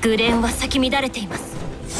グレンは咲き乱れています。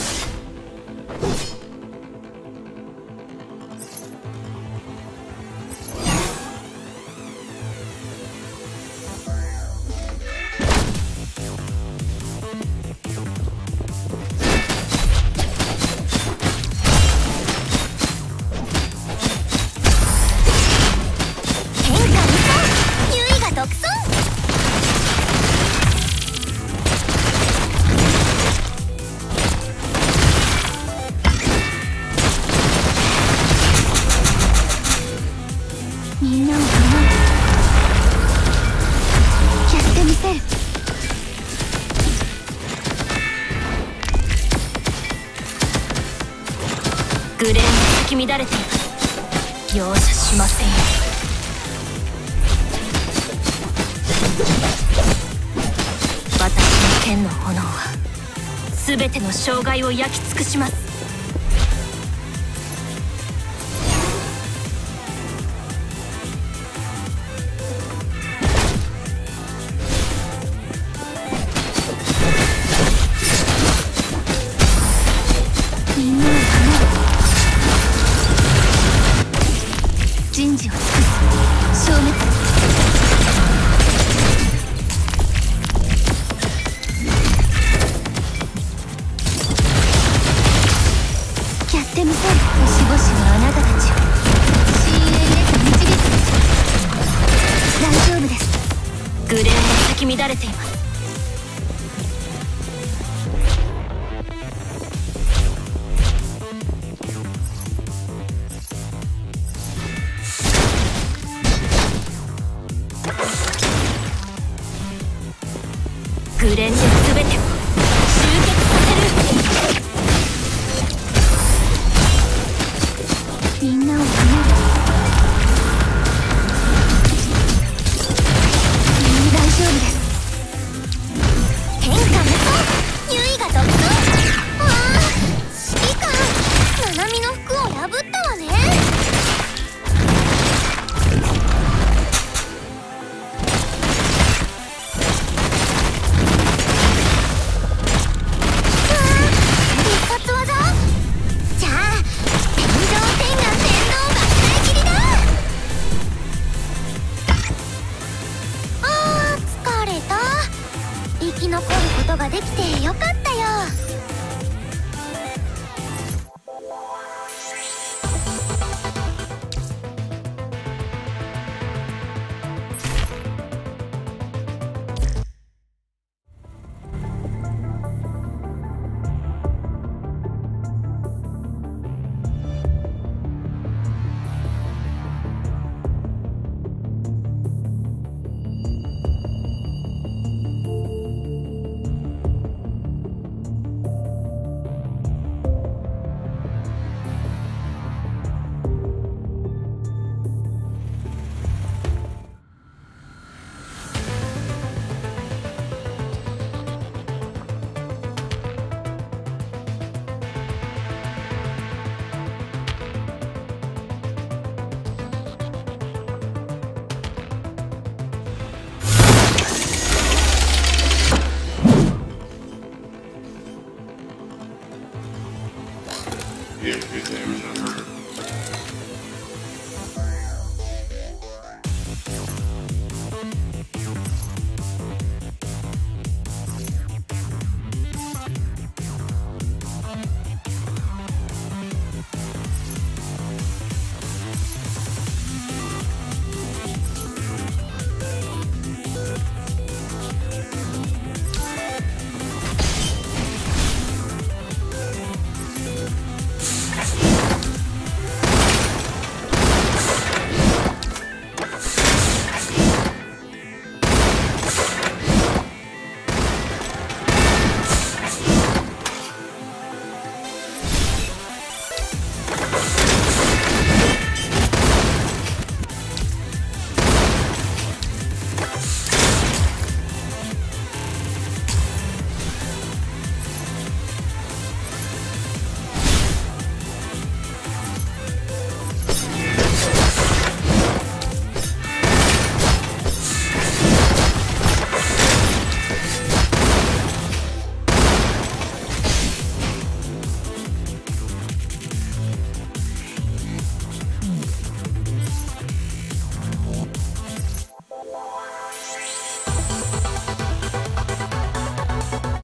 みんなを守る。やってみせる。グレンが咲き乱れています。容赦しませんよ。私の剣の炎は全ての障害を焼き尽くします。人事を尽くす。消滅。やってみせる。星々のあなたたちを深淵へと導く。大丈夫です。グレンが咲き乱れています。グレンで全てを集結させる。みんなを守る。大丈夫です。天下無双、優位が独走。ああ、指揮官、ナナミの服を破ったわね。生き残ることができてよかったよ。 If his name is unheard.